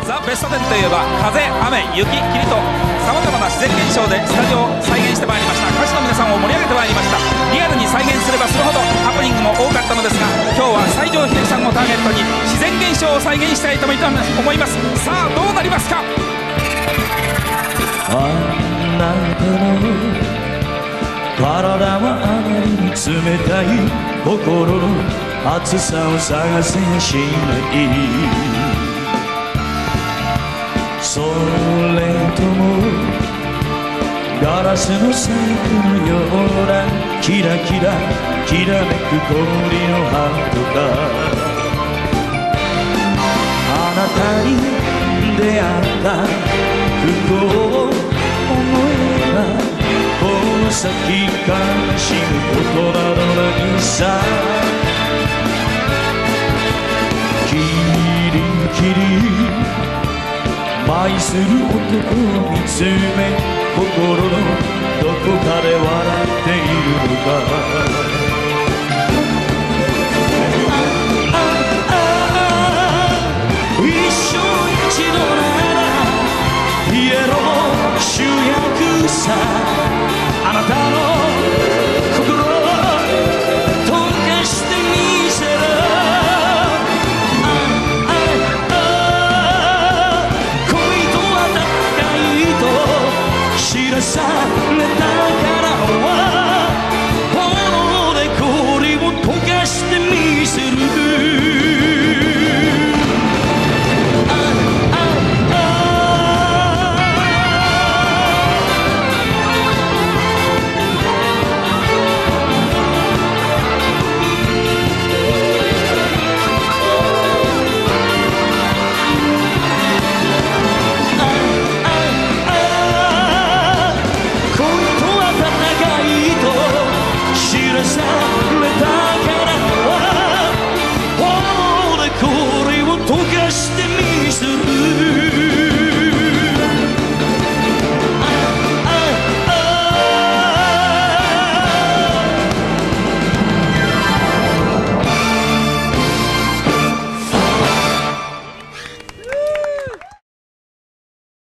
ザ・ベスト10といえば風、雨、雪、霧とさまざまな自然現象でスタジオを再現してまいりました。歌手の皆さんを盛り上げてまいりました。リアルに再現すればするほどハプニングも多かったのですが、今日は西城秀樹さんをターゲットに自然現象を再現したいと思います。さあどうなりますか。 あなたの体はあまりに冷たい、心の熱さを探せやしない。それともガラスの細工のようなキラキラきらめく氷のハートか。あなたに出会った不幸を思えばこの先悲しむことなどないさ。キリキリ愛する男を見つめ心のどこかで笑っているのか。